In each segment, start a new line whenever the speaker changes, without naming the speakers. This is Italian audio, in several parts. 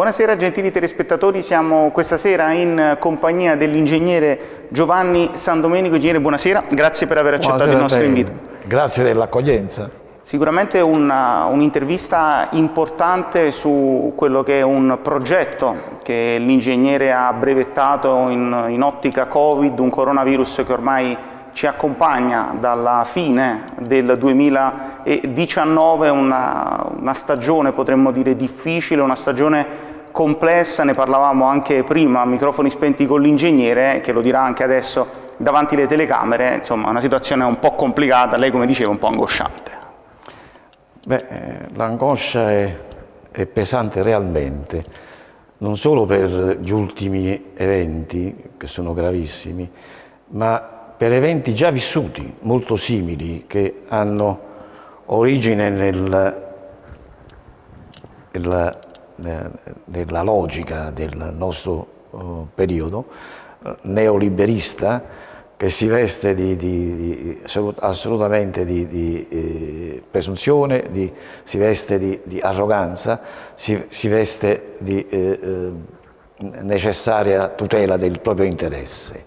Buonasera gentili telespettatori, siamo questa sera in compagnia dell'ingegnere Giovanni Sandomenico. Ingegnere, buonasera, grazie per aver accettato il nostro invito.
Grazie dell'accoglienza.
Sicuramente un'intervista importante su quello che è un progetto che l'ingegnere ha brevettato in ottica Covid, un coronavirus che ormai ci accompagna dalla fine del 2019, una stagione potremmo dire difficile, una stagione complessa, ne parlavamo anche prima a microfoni spenti con l'ingegnere, che lo dirà anche adesso davanti alle telecamere, insomma una situazione un po' complicata, lei come diceva un po' angosciante.
L'angoscia è pesante realmente, non solo per gli ultimi eventi, che sono gravissimi, ma per eventi già vissuti, molto simili, che hanno origine nella logica del nostro periodo neoliberista, che si veste assolutamente di presunzione, si veste di arroganza, si veste di necessaria tutela del proprio interesse.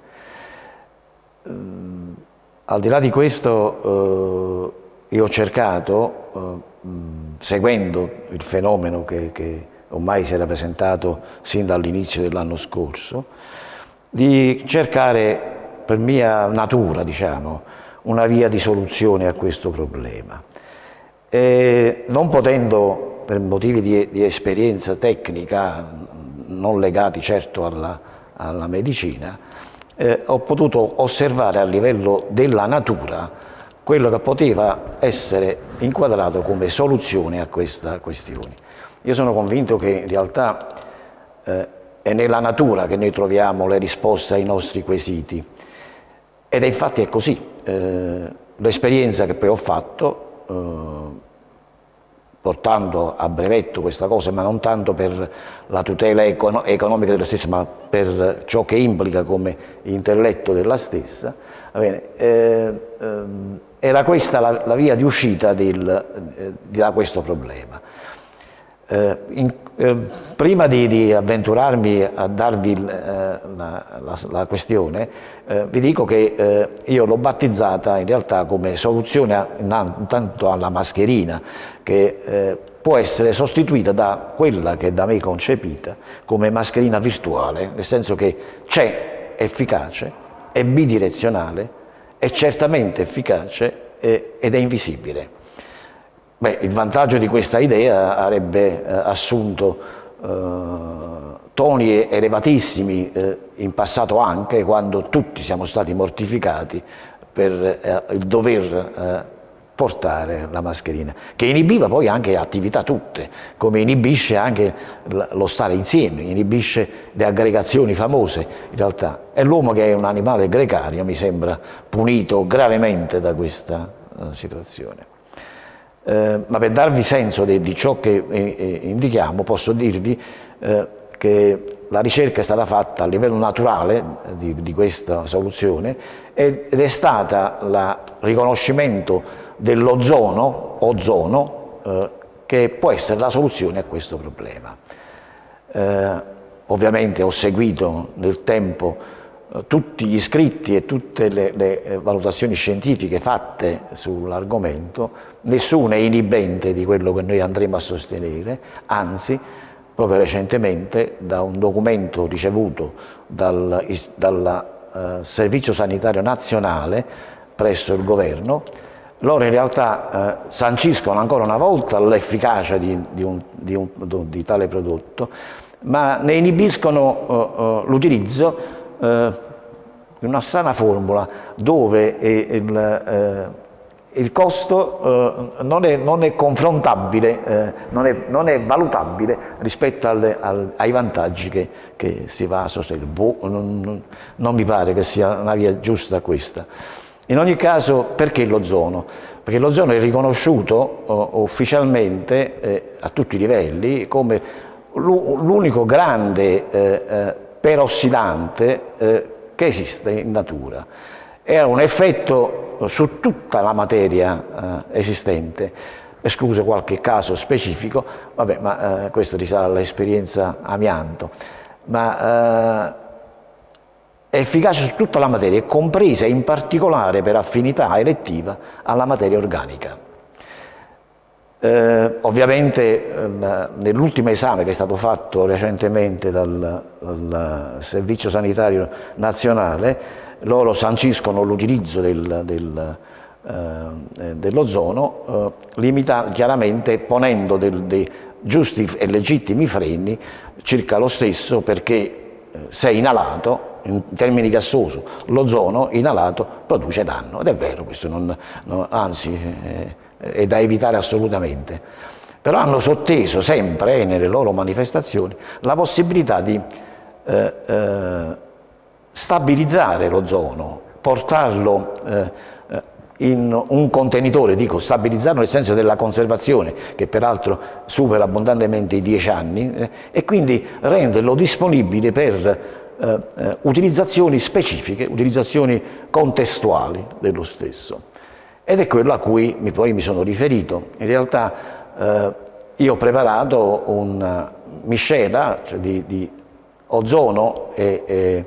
Al di là di questo, io ho cercato, seguendo il fenomeno che ormai si era presentato sin dall'inizio dell'anno scorso, di cercare per mia natura, diciamo, una via di soluzione a questo problema. E non potendo, per motivi di esperienza tecnica, non legati certo alla medicina, ho potuto osservare a livello della natura quello che poteva essere inquadrato come soluzione a questa questione. Io sono convinto che in realtà è nella natura che noi troviamo le risposte ai nostri quesiti, ed infatti è così. L'esperienza che poi ho fatto, portando a brevetto questa cosa, ma non tanto per la tutela economica della stessa, ma per ciò che implica come intelletto della stessa, era questa la via di uscita da questo problema. Prima di avventurarmi a darvi la questione, vi dico che io l'ho battezzata in realtà come soluzione intanto alla mascherina, che può essere sostituita da quella che è da me concepita come mascherina virtuale, nel senso che c'è efficace, è bidirezionale, è certamente efficace ed è invisibile. Il vantaggio di questa idea avrebbe assunto toni elevatissimi in passato, anche quando tutti siamo stati mortificati per il dover portare la mascherina, che inibiva poi anche attività tutte, come inibisce anche lo stare insieme, inibisce le aggregazioni famose in realtà. E l'uomo, che è un animale gregario, mi sembra punito gravemente da questa situazione. Ma per darvi senso di ciò che indichiamo, posso dirvi che la ricerca è stata fatta a livello naturale di questa soluzione ed è stata il riconoscimento dell'ozono, che può essere la soluzione a questo problema. Ovviamente ho seguito nel tempo tutti gli scritti e tutte le valutazioni scientifiche fatte sull'argomento, nessuno è inibente di quello che noi andremo a sostenere, anzi, proprio recentemente, da un documento ricevuto dal Servizio Sanitario Nazionale presso il governo, loro in realtà sanciscono ancora una volta l'efficacia di tale prodotto, ma ne inibiscono l'utilizzo di una strana formula dove il costo non è confrontabile, non è valutabile rispetto ai vantaggi che si va a sostenere. Non mi pare che sia una via giusta questa. In ogni caso, perché l'ozono? Perché l'ozono è riconosciuto ufficialmente a tutti i livelli come l'unico grande perossidante che esiste in natura. E ha un effetto su tutta la materia esistente, escluso qualche caso specifico, vabbè, ma questo risale all'esperienza amianto, ma è efficace su tutta la materia, è compresa in particolare per affinità elettiva alla materia organica. Ovviamente nell'ultimo esame che è stato fatto recentemente dal Servizio Sanitario Nazionale, loro sanciscono l'utilizzo dell'ozono, chiaramente ponendo dei giusti e legittimi freni circa lo stesso, perché se inalato, in termini gassosi, l'ozono inalato produce danno, ed è vero questo, anzi è da evitare assolutamente. Però hanno sotteso sempre nelle loro manifestazioni la possibilità di stabilizzare l'ozono, portarlo in un contenitore, dico stabilizzarlo nel senso della conservazione, che peraltro supera abbondantemente i 10 anni, e quindi renderlo disponibile per utilizzazioni specifiche, utilizzazioni contestuali dello stesso. Ed è quello a cui poi mi sono riferito. In realtà io ho preparato una miscela, cioè di ozono e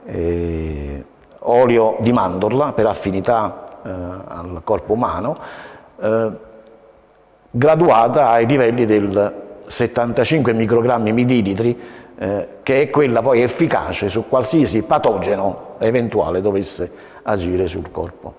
olio di mandorla per affinità al corpo umano, graduata ai livelli del 75 microgrammi millilitri, che è quella poi efficace su qualsiasi patogeno eventuale dovesse agire sul corpo.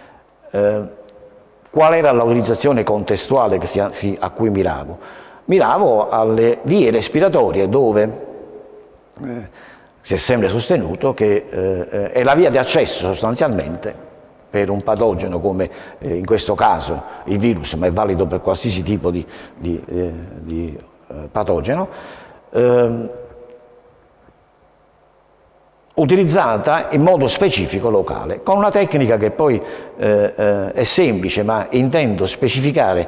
Qual era l'utilizzazione contestuale a cui miravo? Miravo alle vie respiratorie, dove si è sempre sostenuto che è la via di accesso sostanzialmente per un patogeno come in questo caso il virus, ma è valido per qualsiasi tipo di patogeno, utilizzata in modo specifico locale, con una tecnica che poi è semplice, ma intendo specificare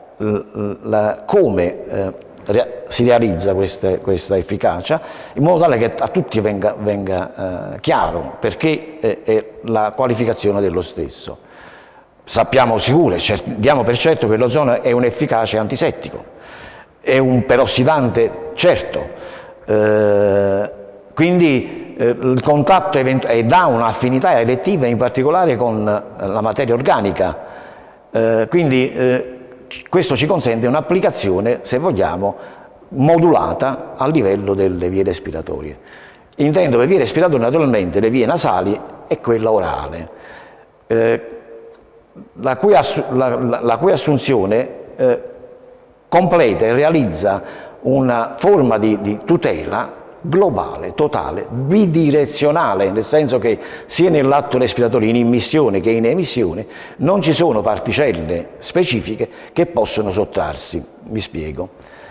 come si realizza questa efficacia, in modo tale che a tutti venga chiaro perché è la qualificazione dello stesso. Sappiamo sicuro, diamo per certo che l'ozono è un efficace antisettico, è un perossidante certo, quindi il contatto e dà un'affinità elettiva in particolare con la materia organica, quindi questo ci consente un'applicazione, se vogliamo, modulata a livello delle vie respiratorie. Intendo per vie respiratorie naturalmente le vie nasali e quella orale, la cui assunzione completa e realizza una forma di tutela globale, totale, bidirezionale, nel senso che sia nell'atto respiratorio in immissione che in emissione non ci sono particelle specifiche che possono sottrarsi. Mi spiego.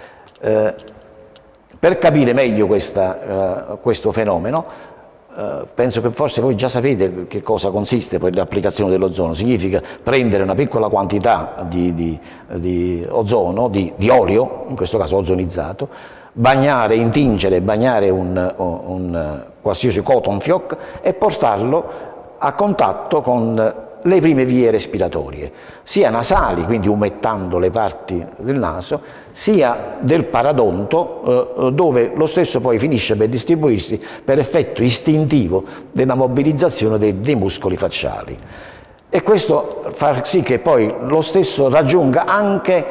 Per capire meglio questo fenomeno, penso che forse voi già sapete che cosa consiste poi l'applicazione dell'ozono. Significa prendere una piccola quantità di ozono, di olio, in questo caso ozonizzato, intingere, bagnare un qualsiasi cotton fioc e portarlo a contatto con le prime vie respiratorie, sia nasali, quindi umettando le parti del naso, sia del paradonto, dove lo stesso poi finisce per distribuirsi per effetto istintivo della mobilizzazione dei muscoli facciali. E questo fa sì che poi lo stesso raggiunga anche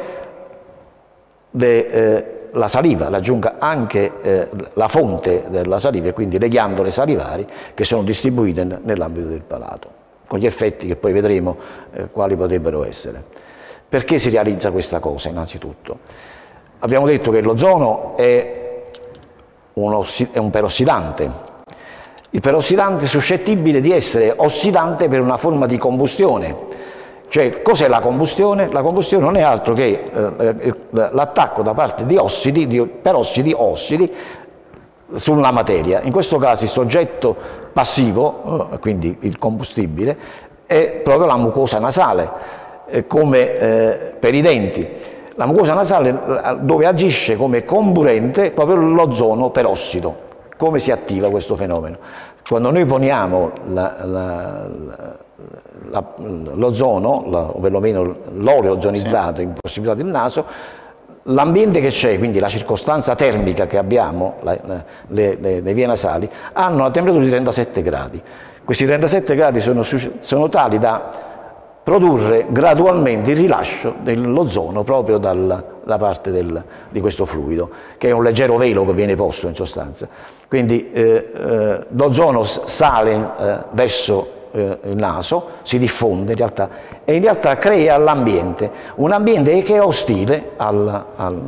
la saliva, raggiunga anche la fonte della saliva e quindi le ghiandole salivari che sono distribuite nell'ambito del palato, con gli effetti che poi vedremo quali potrebbero essere. Perché si realizza questa cosa innanzitutto? Abbiamo detto che l'ozono è un perossidante. Il perossidante è suscettibile di essere ossidante per una forma di combustione. Cioè, cos'è la combustione? La combustione non è altro che l'attacco da parte di perossidi, ossidi, sulla materia. In questo caso il soggetto passivo, quindi il combustibile, è proprio la mucosa nasale, come per i denti. La mucosa nasale dove agisce come comburente proprio l'ozono perossido. Come si attiva questo fenomeno? Quando noi poniamo l'ozono, o perlomeno l'oleo ozonizzato in prossimità del naso, l'ambiente che c'è, quindi la circostanza termica che abbiamo, le vie nasali, hanno una temperatura di 37 gradi. Questi 37 gradi sono tali da produrre gradualmente il rilascio dell'ozono proprio da parte di questo fluido, che è un leggero velo che viene posto in sostanza. Quindi l'ozono sale verso il naso, si diffonde in realtà, e in realtà crea l'ambiente, un ambiente che è ostile al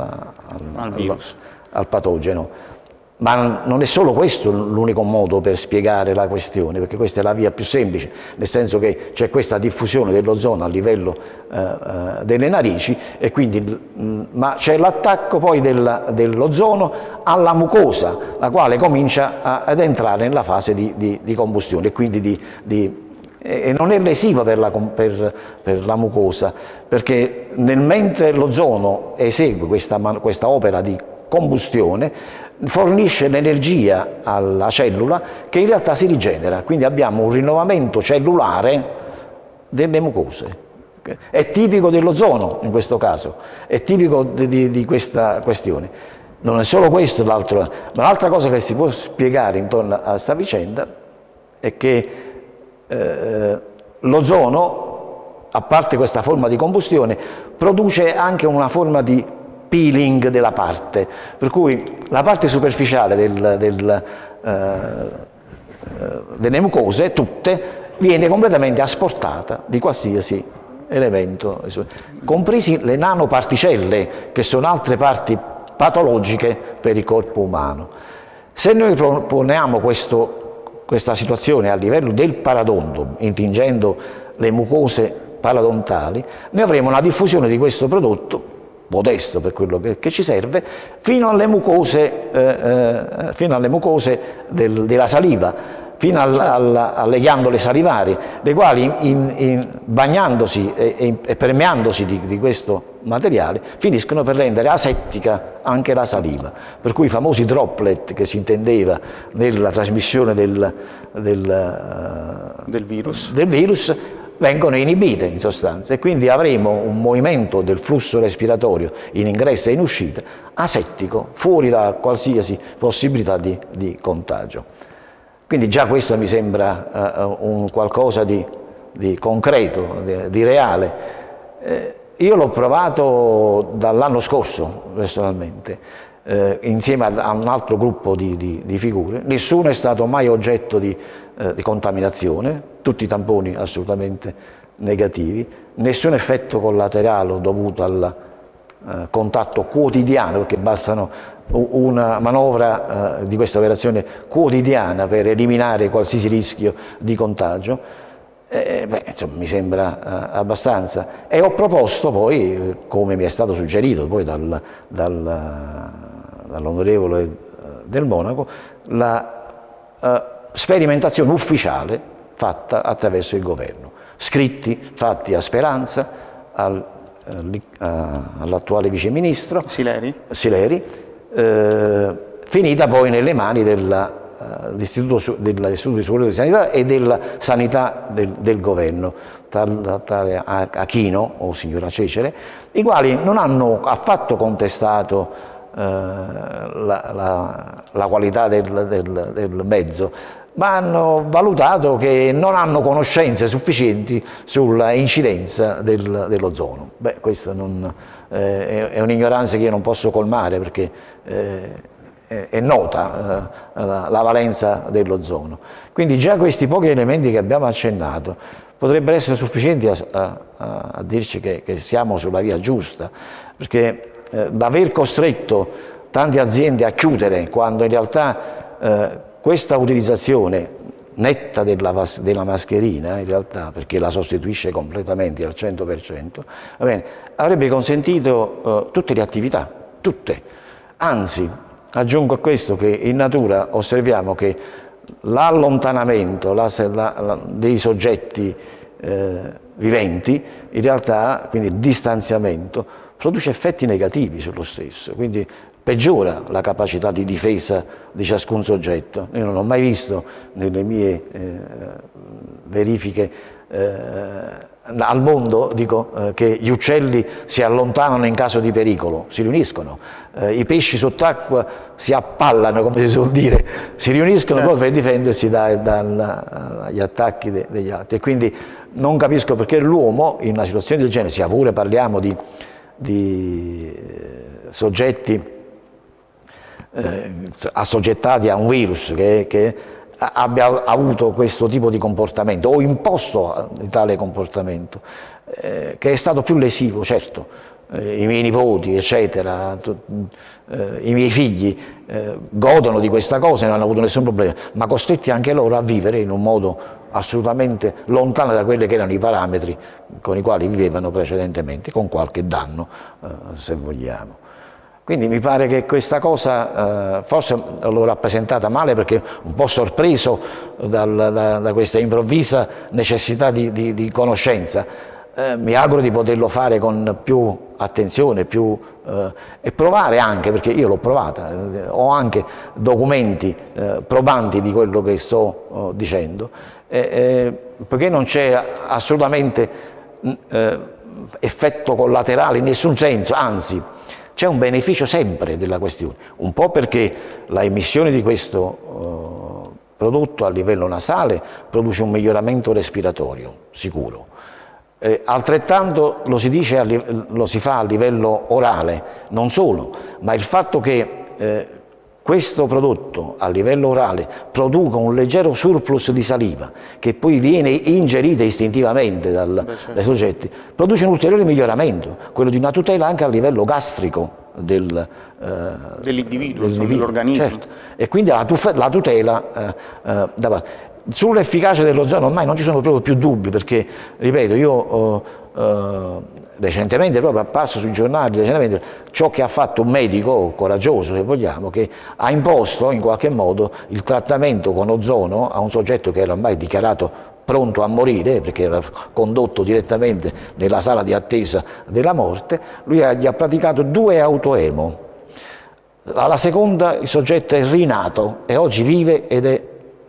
patogeno. Ma non è solo questo l'unico modo per spiegare la questione, perché questa è la via più semplice, nel senso che c'è questa diffusione dell'ozono a livello delle narici, e quindi, ma c'è l'attacco poi dell'ozono alla mucosa, la quale comincia ad entrare nella fase di combustione, e quindi e non è lesiva per la mucosa, perché mentre l'ozono esegue questa opera di combustione, fornisce l'energia alla cellula che in realtà si rigenera, quindi abbiamo un rinnovamento cellulare delle mucose. È tipico dell'ozono in questo caso, è tipico di questa questione. Non è solo questo, ma l'altra cosa che si può spiegare intorno a questa vicenda è che l'ozono, a parte questa forma di combustione, produce anche una forma di peeling della parte, per cui la parte superficiale delle mucose, tutte, viene completamente asportata di qualsiasi elemento, compresi le nanoparticelle, che sono altre parti patologiche per il corpo umano. Se noi poniamo questa situazione a livello del paradonto, intingendo le mucose paradontali, noi avremo una diffusione di questo prodotto modesto per quello che ci serve, fino alle mucose della saliva, fino alle ghiandole salivari, le quali bagnandosi e permeandosi di questo materiale finiscono per rendere asettica anche la saliva, per cui i famosi droplet che si intendeva nella trasmissione del virus vengono inibite in sostanza, e quindi avremo un movimento del flusso respiratorio in ingresso e in uscita asettico, fuori da qualsiasi possibilità di contagio. Quindi già questo mi sembra un qualcosa di concreto, di reale. Io l'ho provato dall'anno scorso personalmente, insieme a un altro gruppo di figure. Nessuno è stato mai oggetto di contaminazione, tutti i tamponi assolutamente negativi, nessun effetto collaterale dovuto al contatto quotidiano, perché bastano una manovra di questa operazione quotidiana per eliminare qualsiasi rischio di contagio. Insomma, mi sembra abbastanza, e ho proposto poi, come mi è stato suggerito poi dall'onorevole Del Monaco, la sperimentazione ufficiale fatta attraverso il governo, scritti fatti a Speranza, all'attuale viceministro Sileri, finita poi nelle mani dell'Istituto Superiore di Sanità e della Sanità del Governo, tale Achino o signora Cecere, i quali non hanno affatto contestato la qualità del mezzo, ma hanno valutato che non hanno conoscenze sufficienti sulla incidenza dell'ozono. Beh, questa è un'ignoranza che io non posso colmare, perché è nota la valenza dell'ozono. Quindi già questi pochi elementi che abbiamo accennato potrebbero essere sufficienti a dirci che siamo sulla via giusta, perché l'aver costretto tante aziende a chiudere, quando in realtà questa utilizzazione netta della mascherina, in realtà, perché la sostituisce completamente al 100%, va bene, avrebbe consentito tutte le attività, tutte. Anzi, aggiungo a questo che in natura osserviamo che l'allontanamento dei soggetti viventi, in realtà, quindi il distanziamento, produce effetti negativi sullo stesso, quindi peggiora la capacità di difesa di ciascun soggetto. Io non ho mai visto nelle mie verifiche al mondo, dico, che gli uccelli si allontanano in caso di pericolo, si riuniscono, i pesci sott'acqua si appallano, come si suol dire, si riuniscono proprio per difendersi dagli attacchi degli altri. E quindi non capisco perché l'uomo in una situazione del genere, sia pure parliamo di soggetti assoggettati a un virus che abbia avuto questo tipo di comportamento o imposto tale comportamento, che è stato più lesivo, certo. I miei nipoti, eccetera, i miei figli godono di questa cosa e non hanno avuto nessun problema, ma costretti anche loro a vivere in un modo assolutamente lontano da quelli che erano i parametri con i quali vivevano precedentemente, con qualche danno, se vogliamo. Quindi mi pare che questa cosa forse l'ho rappresentata male, perché un po' sorpreso da questa improvvisa necessità di conoscenza. Mi auguro di poterlo fare con più attenzione e provare anche, perché io l'ho provata, ho anche documenti probanti di quello che sto dicendo, perché non c'è assolutamente effetto collaterale in nessun senso, anzi c'è un beneficio sempre della questione, un po' perché la emissione di questo prodotto a livello nasale produce un miglioramento respiratorio sicuro. Altrettanto lo si fa a livello orale, non solo, ma il fatto che questo prodotto a livello orale produca un leggero surplus di saliva che poi viene ingerita istintivamente dai soggetti, produce un ulteriore miglioramento, quello di una tutela anche a livello gastrico
dell'individuo, dell'organismo. Certo.
E quindi la tutela sull'efficacia dell'ozono ormai non ci sono proprio più dubbi, perché, ripeto, io recentemente, proprio apparso sui giornali, ciò che ha fatto un medico coraggioso, se vogliamo, che ha imposto in qualche modo il trattamento con ozono a un soggetto che era ormai dichiarato pronto a morire, perché era condotto direttamente nella sala di attesa della morte. Lui gli ha praticato 2 autoemo. Alla seconda il soggetto è rinato e oggi vive ed è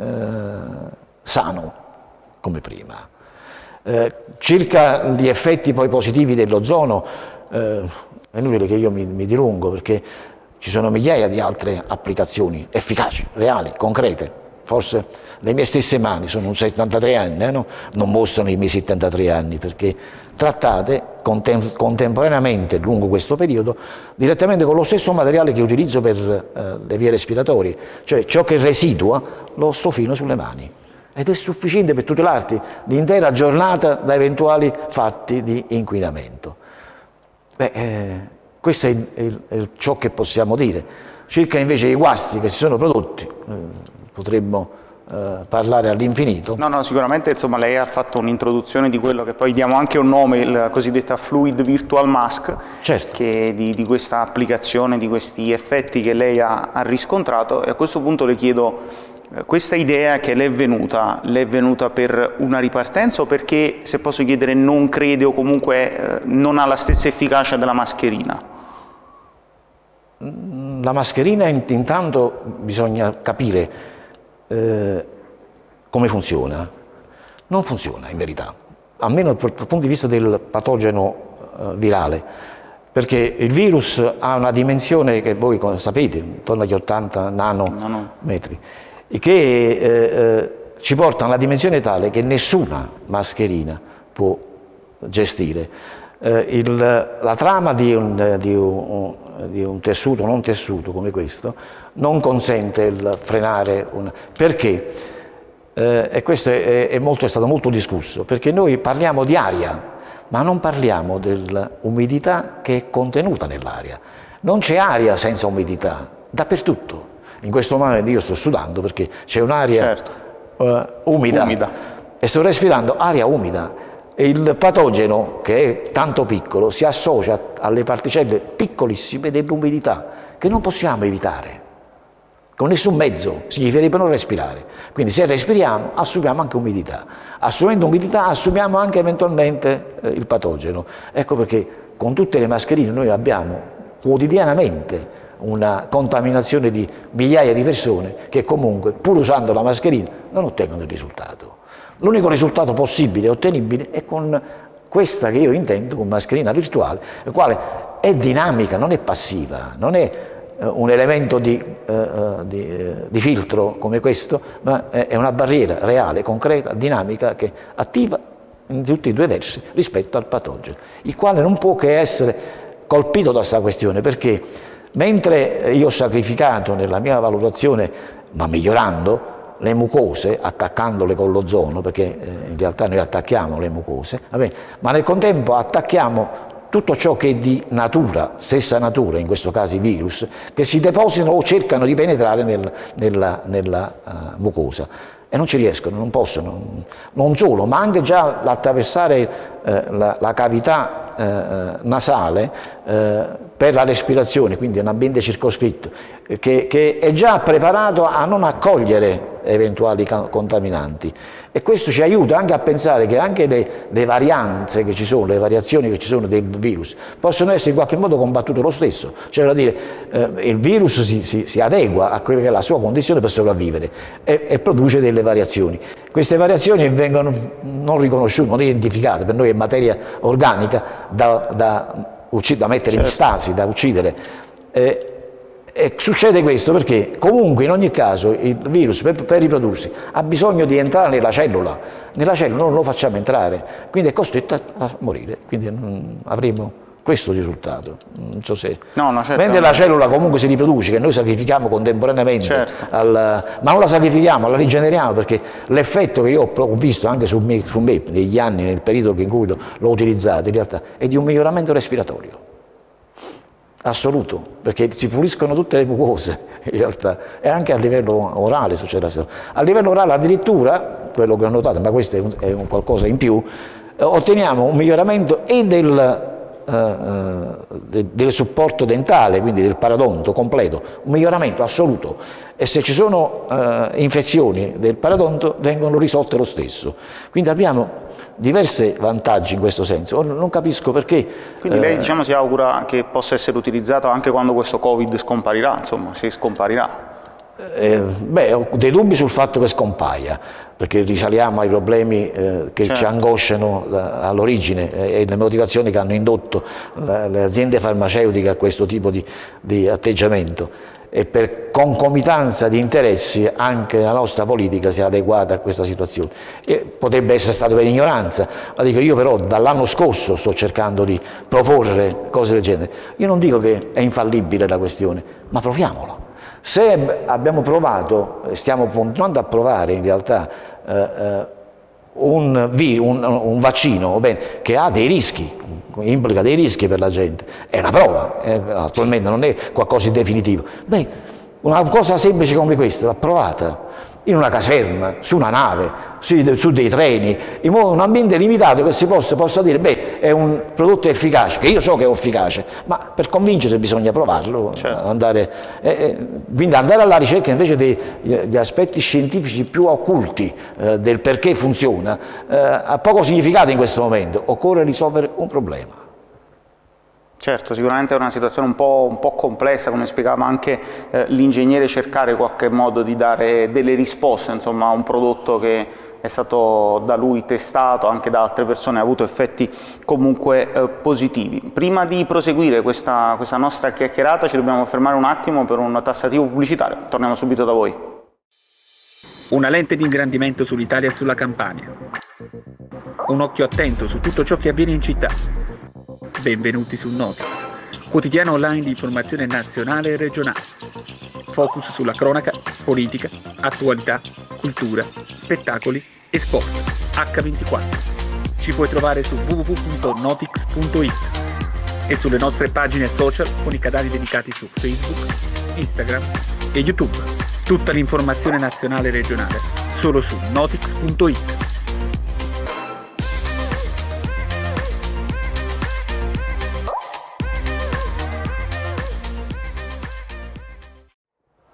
sano come prima. Circa gli effetti poi positivi dell'ozono, è inutile che io mi dilungo, perché ci sono migliaia di altre applicazioni efficaci, reali, concrete. Forse le mie stesse mani, sono un 73 anni, no? Non mostrano i miei 73 anni, perché trattate contemporaneamente lungo questo periodo direttamente con lo stesso materiale che utilizzo per le vie respiratorie, cioè ciò che residua lo strofino sulle mani. Ed è sufficiente per tutelarti l'intera giornata da eventuali fatti di inquinamento. Questo è ciò che possiamo dire. Circa invece i guasti che si sono prodotti, potremmo parlare all'infinito.
No, sicuramente, insomma, lei ha fatto un'introduzione di quello che poi diamo anche un nome, la cosiddetta Fluid Virtual Mask,
certo,
che di questa applicazione, di questi effetti che lei ha riscontrato. E a questo punto le chiedo, questa idea che le è venuta per una ripartenza, o perché, se posso chiedere, non crede o comunque non ha la stessa efficacia della mascherina?
La mascherina, intanto bisogna capire come funziona. Non funziona in verità, almeno dal punto di vista del patogeno virale, perché il virus ha una dimensione che voi sapete, intorno agli 80 nanometri, che ci porta a una dimensione tale che nessuna mascherina può gestire. La trama di un tessuto non tessuto come questo non consente il frenare perché? E questo è stato molto discusso, perché noi parliamo di aria, ma non parliamo dell'umidità che è contenuta nell'aria. Non c'è aria senza umidità, dappertutto. In questo momento io sto sudando perché c'è un'aria umida e sto respirando aria umida. E il patogeno, che è tanto piccolo, si associa alle particelle piccolissime dell'umidità, che non possiamo evitare con nessun mezzo, significherebbe non respirare. Quindi se respiriamo assumiamo anche umidità, assumendo umidità assumiamo anche eventualmente il patogeno. Ecco perché con tutte le mascherine noi abbiamo quotidianamente una contaminazione di migliaia di persone che comunque, pur usando la mascherina, non ottengono il risultato. L'unico risultato possibile e ottenibile è con questa che io intendo con mascherina virtuale, la quale è dinamica, non è passiva, non è un elemento di filtro come questo, ma è una barriera reale, concreta, dinamica, che attiva in tutti e due i versi rispetto al patogeno, il quale non può che essere colpito da questa questione, perché mentre io ho sacrificato nella mia valutazione, ma migliorando, le mucose, attaccandole con l'ozono, perché in realtà noi attacchiamo le mucose, ma nel contempo attacchiamo tutto ciò che è di natura, stessa natura, in questo caso i virus, che si depositano o cercano di penetrare nella mucosa. E non ci riescono, non possono, non solo, ma anche già l'attraversare la cavità nasale per la respirazione, quindi un ambiente circoscritto, che è già preparato a non accogliere eventuali contaminanti. E questo ci aiuta anche a pensare che anche le varianze che ci sono, le variazioni che ci sono del virus, possono essere in qualche modo combattute lo stesso. Cioè, vuol dire, il virus si adegua a quella che è la sua condizione per sopravvivere e produce delle variazioni. Queste variazioni vengono non riconosciute, non identificate, per noi è materia organica da mettere in stasi, da uccidere. E succede questo perché comunque in ogni caso il virus per riprodursi ha bisogno di entrare nella cellula non lo facciamo entrare, quindi è costretto a morire, quindi avremo questo risultato. Non so se...
certo.
Mentre la cellula comunque si riproduce, che noi sacrifichiamo contemporaneamente, certo, ma non la sacrifichiamo, la rigeneriamo, perché l'effetto che io ho visto anche su me negli anni, nel periodo in cui l'ho utilizzato, in realtà è di un miglioramento respiratorio assoluto, perché si puliscono tutte le mucose in realtà, e anche a livello orale succede. A livello orale addirittura, quello che ho notato, ma questo è un qualcosa in più, otteniamo un miglioramento e del supporto dentale, quindi del parodonto completo, un miglioramento assoluto, e se ci sono infezioni del parodonto vengono risolte lo stesso. Quindi abbiamo diversi vantaggi in questo senso. Non capisco perché...
Quindi lei, diciamo, si augura che possa essere utilizzato anche quando questo Covid scomparirà, insomma, se scomparirà?
Ho dei dubbi sul fatto che scompaia, perché risaliamo ai problemi che certo, ci angosciano all'origine e le motivazioni che hanno indotto le aziende farmaceutiche a questo tipo di atteggiamento, e per concomitanza di interessi anche la nostra politica si è adeguata a questa situazione. E potrebbe essere stato per ignoranza, ma dico, io però dall'anno scorso sto cercando di proporre cose del genere. Io non dico che è infallibile la questione, ma proviamolo. Se abbiamo provato, stiamo continuando a provare in realtà un vaccino che ha dei rischi, implica dei rischi per la gente, è una prova, attualmente non è qualcosa di definitivo. Una cosa semplice come questa, l'ha provata in una caserma, su una nave, su dei treni, in modo un ambiente limitato, che si possa dire, è un prodotto efficace, che io so che è efficace, ma per convincere bisogna provarlo, certo, quindi andare alla ricerca invece degli aspetti scientifici più occulti del perché funziona, ha poco significato in questo momento, occorre risolvere un problema.
Certo, sicuramente è una situazione un po' complessa, come spiegava anche l'ingegnere, cercare in qualche modo di dare delle risposte, insomma, a un prodotto che è stato da lui testato anche da altre persone, ha avuto effetti comunque positivi. Prima di proseguire questa nostra chiacchierata ci dobbiamo fermare un attimo per un tassativo pubblicitario, torniamo subito da voi.
Una lente di ingrandimento sull'Italia e sulla Campania. Un occhio attento su tutto ciò che avviene in città. Benvenuti su Notix, quotidiano online di informazione nazionale e regionale. Focus sulla cronaca, politica, attualità, cultura, spettacoli e sport. H24. Ci puoi trovare su www.notix.it e sulle nostre pagine social con i canali dedicati su Facebook, Instagram e YouTube. Tutta l'informazione nazionale e regionale solo su notix.it.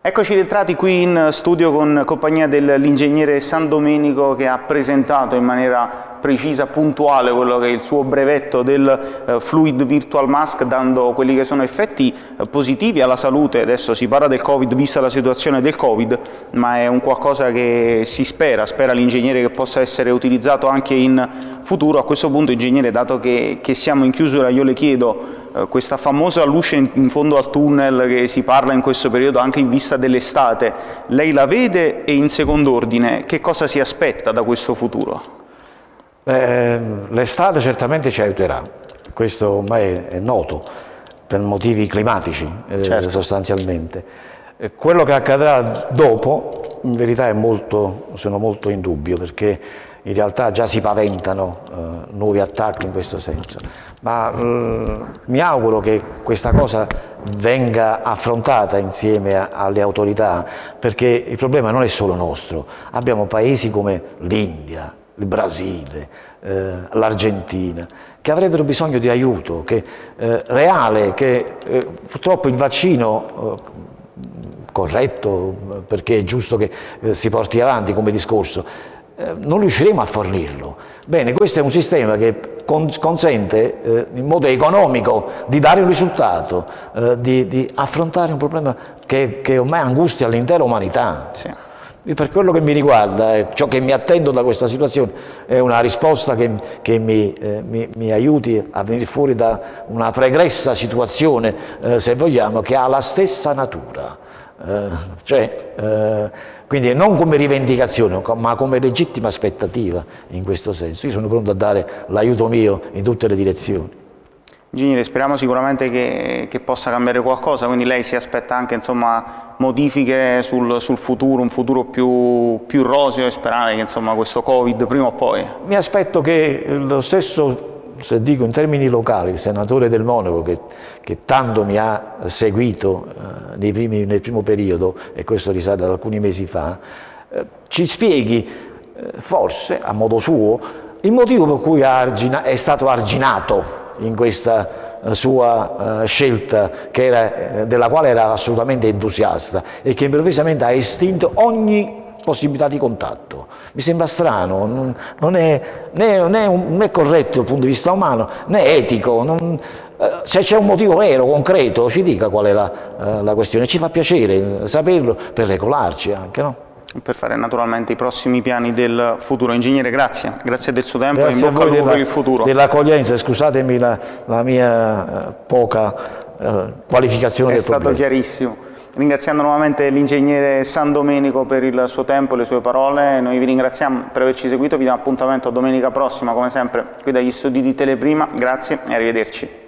Eccoci rientrati qui in studio con compagnia dell'ingegnere San Domenico, che ha presentato in maniera precisa, puntuale, quello che è il suo brevetto del Fluid Virtual Mask, dando quelli che sono effetti positivi alla salute. Adesso si parla del Covid, vista la situazione del Covid, ma è un qualcosa che si spera l'ingegnere che possa essere utilizzato anche in futuro. A questo punto, ingegnere, dato che siamo in chiusura, io le chiedo questa famosa luce in fondo al tunnel che si parla in questo periodo anche in vista dell'estate, lei la vede, e in secondo ordine che cosa si aspetta da questo futuro?
L'estate certamente ci aiuterà, questo ormai è noto, per motivi climatici
certo.
Sostanzialmente. Quello che accadrà dopo in verità sono molto in dubbio, perché in realtà già si paventano nuovi attacchi in questo senso, ma mi auguro che questa cosa venga affrontata insieme alle autorità, perché il problema non è solo nostro. Abbiamo paesi come l'India, il Brasile, l'Argentina, che avrebbero bisogno di aiuto reale, che purtroppo il vaccino corretto, perché è giusto che si porti avanti come discorso, non riusciremo a fornirlo. Bene, questo è un sistema che consente in modo economico di dare un risultato, di affrontare un problema che ormai angustia l'intera umanità.
Sì.
Per quello che mi riguarda, ciò che mi attendo da questa situazione è una risposta che mi aiuti a venire fuori da una pregressa situazione, se vogliamo, che ha la stessa natura. Quindi non come rivendicazione, ma come legittima aspettativa in questo senso. Io sono pronto a dare l'aiuto mio in tutte le direzioni.
Ingegnere, speriamo sicuramente che possa cambiare qualcosa, quindi lei si aspetta anche, insomma, modifiche sul futuro, un futuro più roseo, e sperare che, insomma, questo Covid prima o poi...
Mi aspetto che lo stesso, se dico in termini locali, il senatore Del Monaco, che tanto mi ha seguito nel primo periodo, e questo risale ad alcuni mesi fa, ci spieghi, forse a modo suo, il motivo per cui è stato arginato in questa sua scelta della quale era assolutamente entusiasta, e che improvvisamente ha estinto ogni possibilità di contatto. Mi sembra strano, non è corretto dal punto di vista umano, né etico. Se c'è un motivo vero, concreto, ci dica qual è la questione. Ci fa piacere saperlo per regolarci anche, no?
Per fare naturalmente i prossimi piani del futuro. Ingegnere, grazie del suo tempo, e in bocca al lupo per il futuro.
Dell'accoglienza, scusatemi la mia poca qualificazione del problema.
È stato chiarissimo. Ringraziando nuovamente l'ingegnere San Domenico per il suo tempo e le sue parole, noi vi ringraziamo per averci seguito, vi diamo appuntamento a domenica prossima, come sempre, qui dagli studi di Teleprima. Grazie e arrivederci.